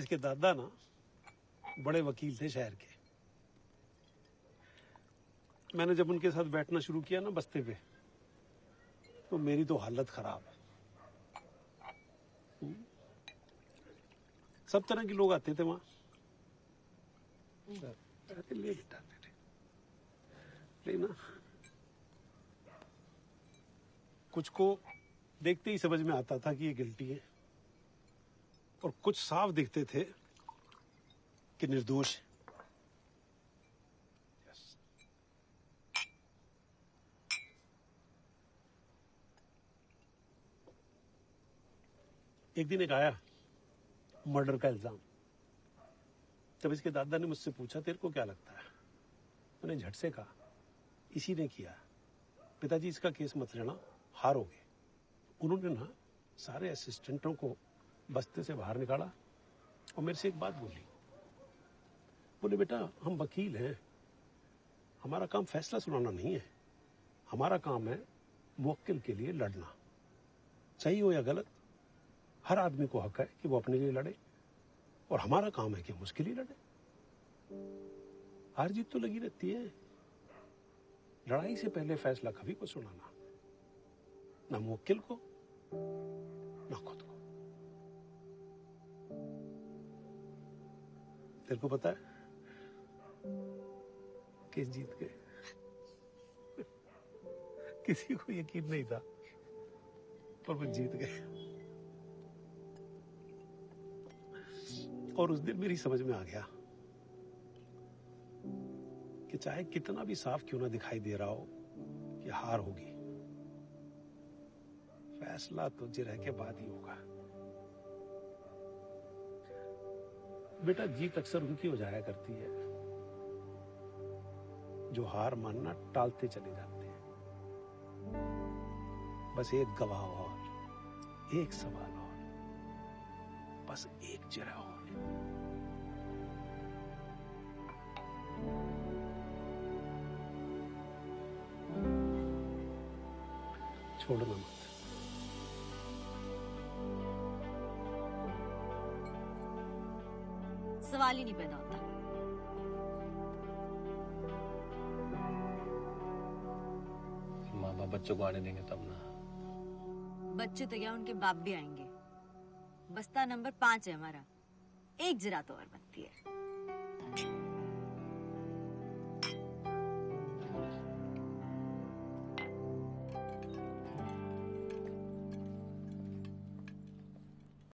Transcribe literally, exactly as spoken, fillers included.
इसके दादा ना बड़े वकील थे शहर के। मैंने जब उनके साथ बैठना शुरू किया ना बस्ते पे, तो मेरी तो हालत खराब है। सब तरह के लोग आते थे वहां। अरे ले बेटा ले लेना। कुछ को देखते ही समझ में आता था कि ये गिल्टी है, और कुछ साफ दिखते थे कि निर्दोष है। एक दिन एक आया मर्डर का इल्जाम। तब इसके दादा ने मुझसे पूछा, तेरे को क्या लगता है? मैंने झट से कहा, इसी ने किया। पिताजी इसका केस मत लेना, हारोगे। उन्होंने ना सारे असिस्टेंटों को बस्ते से बाहर निकाला और मेरे से एक बात बोली। बोले, बेटा हम वकील हैं, हमारा काम फैसला सुनाना नहीं है, हमारा काम है मुवक्किल के लिए लड़ना। सही हो या गलत, हर आदमी को हक है कि वो अपने लिए लड़े, और हमारा काम है कि हम उसके लिए लड़े। हार जीत तो लगी रहती है, लड़ाई से पहले फैसला कभी को सुनाना, ना मुवक्किल को ना खुद को। तेरे को पता है केस जीत गए। किसी को यकीन नहीं था, पर वो जीत गए। और उस दिन मेरी समझ में आ गया कि चाहे कितना भी साफ क्यों ना दिखाई दे रहा हो कि हार होगी, फैसला तो जिरह के बाद ही होगा। बेटा जीत अक्सर उनकी हो जाया करती है जो हार मानना टालते चले जाते हैं। बस एक गवाह और, एक सवाल और, बस एक जिरह और। छोड़ना मत। सवाल ही नहीं पैदा होता। माँ बाप बच्चों को आने देंगे तब ना। बच्चे तो क्या, उनके बाप भी आएंगे। बस्ता नंबर पांच है हमारा, एक जिरा तो और बनती है।